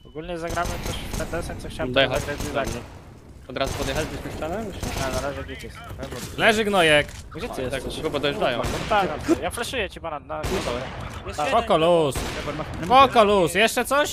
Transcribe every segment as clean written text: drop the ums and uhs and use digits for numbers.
Ogólnie zagramy też w ten desen, co chciałem Dojechać. zagrać. Od razu podjechać byśmy ścianę? Na razie gdzieś jest. Leży gnojek. Gdzie ty Tak, jesteś? chyba dojeżdżają. Tak, ja flashuję ci banan na dole. Spoko luz. Spoko luz. Jeszcze coś?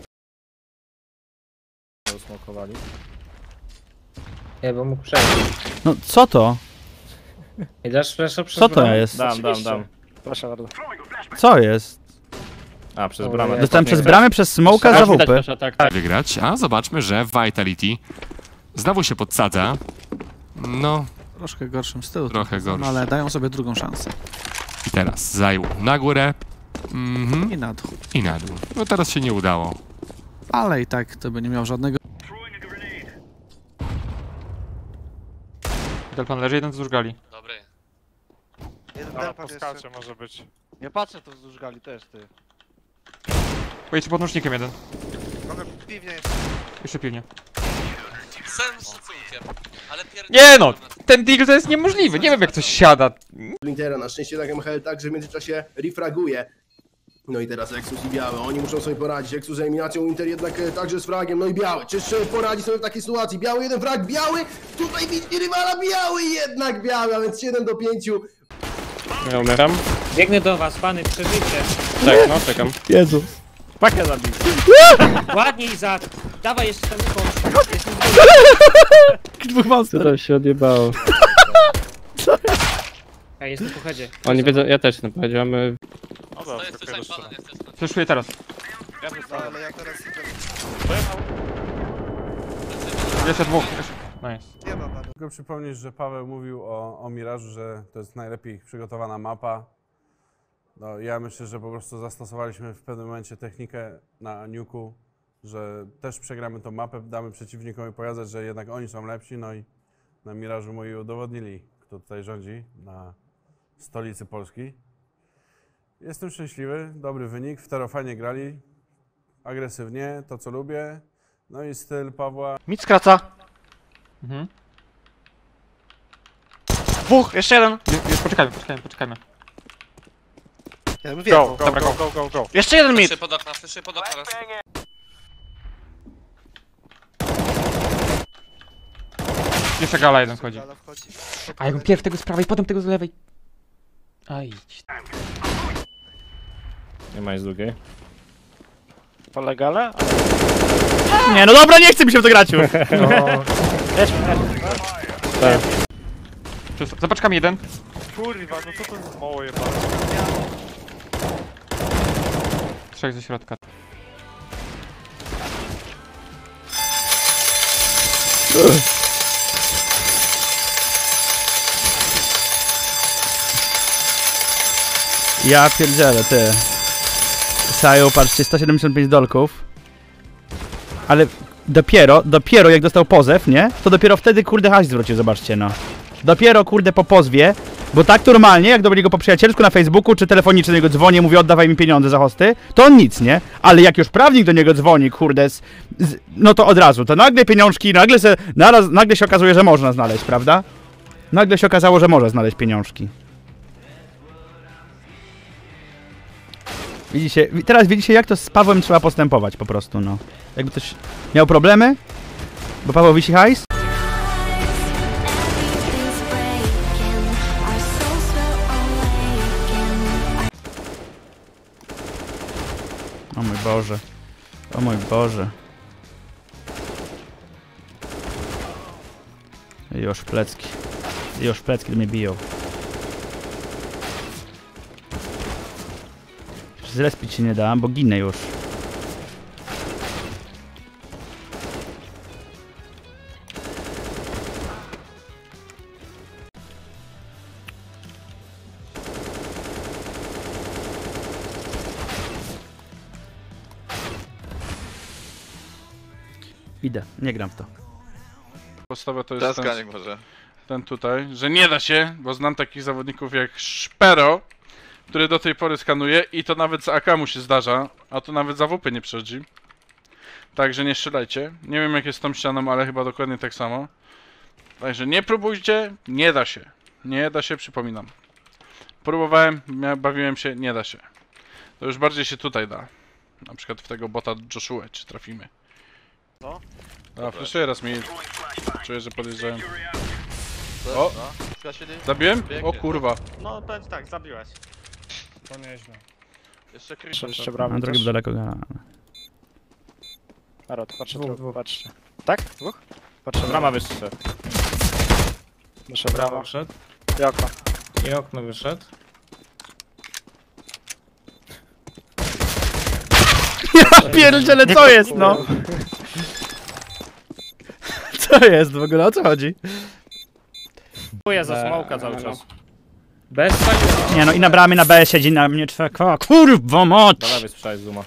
Usmokowali. Nie, bo mógł przejść. No co to? I dasz flasha przez Co to bramę? jest? Dam. Proszę bardzo. Co jest? A, przez bramę. Dostałem przez bramę, przez smoka za WP. Tak. Wygrać, a zobaczmy, że Vitality znowu się podsadza. No Troszkę gorszym stylu. Trochę gorszy. No, ale dają sobie drugą szansę. i teraz zajął na górę I na dół. i na dół. No teraz się nie udało. Ale i tak to by nie miał żadnego... Delpan leży, jeden wzdłuż gali. Dobry. Jeden Ale delpad poskacze jeszcze. może być. Nie patrzę, to wzdłuż gali też, ty. Pojedźcie pod nożnikiem jeden. Trochę piwnie jest. Jeszcze pilnie. Całym szacunkiem, ale Nie no! Ten deal to jest niemożliwy, nie wiem jak coś siada. Intera, na szczęście tak MHL także w międzyczasie refraguje. No i teraz Exus i Biały, oni muszą sobie poradzić. Exus z eliminacją, Inter jednak także z fragiem, no i Biały. Czyż poradzi sobie w takiej sytuacji? Biały, jeden frag, Biały! Tutaj widzi rywala, Biały jednak Biały, a więc 7 do 5. Ja umieram. Biegnę do was, pany, przeżyjcie. Tak, no czekam. Jezu. Pakę zabił. Ładnie, Izak. Dawaj jeszcze ten ukłon. Dwóch monster. To się odjebało. Ja jestem po headzie. Oni wiedzą, ja też nie powiedziałem. Dobra, Fleszuję teraz. Ale ja teraz idę. Jeszcze dwóch. Nice. Nie ma badu. Tylko przypomnieć, że Paweł mówił o Mirażu, że to jest najlepiej przygotowana mapa. No, ja myślę, że po prostu zastosowaliśmy w pewnym momencie technikę na Nuku, że też przegramy tą mapę, damy przeciwnikowi pokazać, że jednak oni są lepsi, no i na Mirażu moi udowodnili, kto tutaj rządzi na stolicy Polski. Jestem szczęśliwy, dobry wynik, w Tero fajnie grali, agresywnie, to co lubię, no i styl Pawła. Mit skraca. Dwóch, jeszcze jeden. Poczekajmy. Ja bym wiedział. Go. Jeszcze jeden mit. Flashuję pod okna raz. Jeszcze gala jeden wchodzi. Gala wchodzi. A jakbym pierw tego z prawej, potem tego z lewej. A idź. Nie ma nic drugiej. Polegale? Nie, no dobra, nie chce mi się w to grać już. Za paczkami jeden. Kurwa, no co to jest mało jebane? Trzech ze środka. Ja pierdzielę, ty. Saju, patrzcie, 175 dolków. Ale dopiero jak dostał pozew, nie? To dopiero wtedy, kurde, hajs zwrócił, zobaczcie, no. Dopiero, kurde, po pozwie, bo tak normalnie, jak do niego po przyjacielsku na Facebooku czy telefonicznie do niego dzwonię, mówię, oddawaj mi pieniądze za hosty, to on nic, nie? Ale jak już prawnik do niego dzwoni, kurde, no to od razu, to nagle pieniążki, nagle się okazuje, że można znaleźć, prawda? Nagle się okazało, że można znaleźć pieniążki. Widzicie, teraz widzicie, jak to z Pawłem trzeba postępować po prostu, no. Jakby ktoś miał problemy, bo Paweł wisi hajs. O mój Boże. O mój Boże. Już plecki. Już plecki mnie biją. Zrespić się nie dam, bo ginę już. Idę, nie gram w to. Podstawa to jest ten tutaj, że nie da się, bo znam takich zawodników jak Szpero, który do tej pory skanuje i to nawet z AK mu się zdarza, a to nawet za WP nie przechodzi. Także nie strzelajcie. Nie wiem jak jest z tą ścianą, ale chyba dokładnie tak samo. Także nie próbujcie, nie da się. Nie da się, przypominam. Próbowałem, bawiłem się, nie da się. To już bardziej się tutaj da. Na przykład w tego bota Joshua, czy trafimy. Co? A, flashuję raz mi. Czuję, że podjeżdżają. O! Zabiłem? O kurwa. No będzie tak, zabiłeś. To nieźle. Jeszcze krysz. Na drugim daleko gana. Arot, patrzę tu, patrzcie. Tak? Dwóch? Patrzę, Brama wyszedł. Muszę brawo. Wyszedł. I okno. I okno wyszedł. Ja pierdzielę, co jest, no? Co jest w ogóle, o co chodzi? Dziękuję za smoka cały czas. Bez paliwa. Nie no, i na bramie na B siedzi na mnie czweka. Kurwa moc! Do lewej sprzedaj zooma.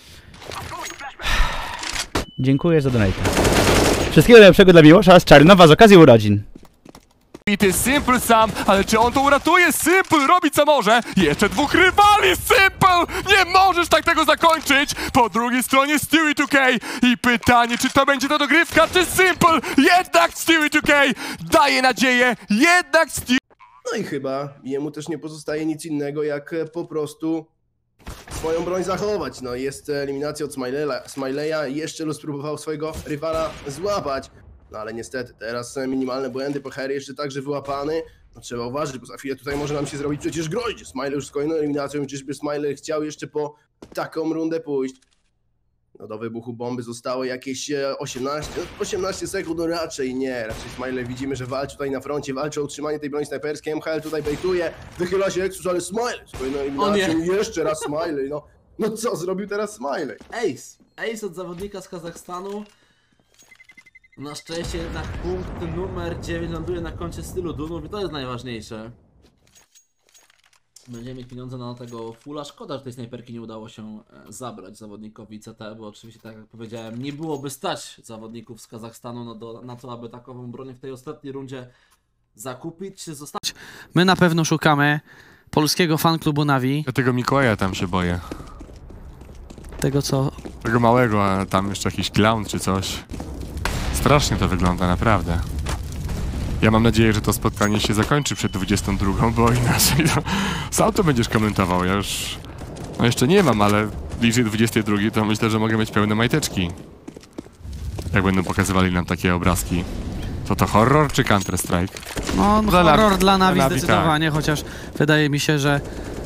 Dziękuję za donate. Wszystkiego najlepszego dla Miłosza z Czarnowa z okazji urodzin. Bity Simple sam, ale czy on to uratuje? Simple robi co może. Jeszcze dwóch rywali, Simple! Nie możesz tak tego zakończyć! Po drugiej stronie Stewie 2K i pytanie, czy to będzie ta dogrywka, czy Simple? Jednak Stewie 2K daje nadzieję, jednak Stewie... No i chyba jemu też nie pozostaje nic innego, jak po prostu swoją broń zachować. No jest eliminacja od Smileya i jeszcze Luz próbował swojego rywala złapać. No ale niestety, teraz minimalne błędy, Pochery jeszcze także wyłapany. No trzeba uważać, bo za chwilę tutaj może nam się zrobić przecież groźnie. Smile już z kolejną eliminacją, czyżby Smile chciał jeszcze po taką rundę pójść. No do wybuchu bomby zostało jakieś 18 sekund, no raczej nie. Raczej Smile widzimy, że walczy tutaj na froncie, walczy o utrzymanie tej broni snajperskiej. MHL tutaj bejtuje, wychyla się Exus, ale Smile z kolejną eliminacją, jeszcze raz Smile. No co zrobił teraz Smile? Ace od zawodnika z Kazachstanu. Na szczęście jednak punkt numer 9 ląduje na koncie stylu Dunów i to jest najważniejsze. Będziemy mieć pieniądze na tego fulla. Szkoda, że tej snajperki nie udało się zabrać zawodnikowi CT, bo oczywiście, tak jak powiedziałem, nie byłoby stać zawodników z Kazachstanu na to, aby takową broń w tej ostatniej rundzie zakupić. My na pewno szukamy polskiego fanklubu Navi. Ja tego Mikołaja tam się boję. Tego co... Tego małego, a tam jeszcze jakiś clown czy coś. Strasznie to wygląda, naprawdę. Ja mam nadzieję, że to spotkanie się zakończy przed 22, bo inaczej to... Sam to będziesz komentował, ja już... No jeszcze nie mam, ale bliżej 22 to myślę, że mogę mieć pełne majteczki. Jak będą pokazywali nam takie obrazki. To horror czy Counter-Strike? No, horror dla Navi Navi, zdecydowanie, chociaż wydaje mi się, że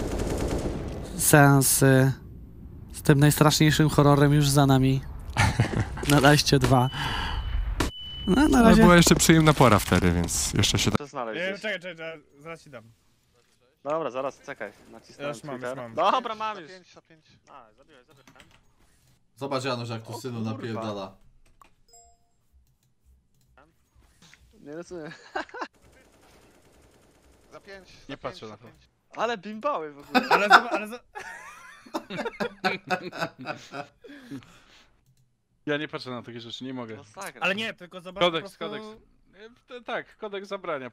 seans z tym najstraszniejszym horrorem już za nami. Na Dajście 2. No, na razie... była jeszcze przyjemna pora wtedy, więc jeszcze się... Nie, czekaj, zaraz ci dam. Dobra, zaraz, czekaj. Nacisnąłem Już mam, Twitter. już mam. Dobra, mam już. A, zabiłeś. Zobacz Janusz, jak tu synu napierdala. Nie rozumiem. Za 5. Nie patrzę na to. Ale bimbały w ogóle. Ale Ja nie patrzę na takie rzeczy, nie mogę. Masakra. Ale nie, tylko zobacz Kodeks, po prostu... kodeks. Tak, kodeks zabrania.